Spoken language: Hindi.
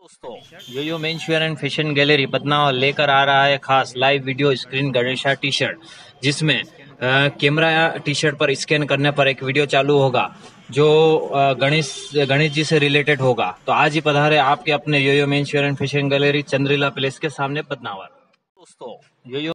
दोस्तों, yo men's wear and fashion gallery Badnawar लेकर आ रहा है खास live video screen Ganesha T shirt, जिसमें कैमरा टी शर्ट पर स्कैन करने पर एक वीडियो चालू होगा जो गणेश जी से रिलेटेड होगा। तो आज ही पधारे आपके अपने yo men's wear and fashion gallery Chandrila place के सामने बदनावर। दोस्तों, यो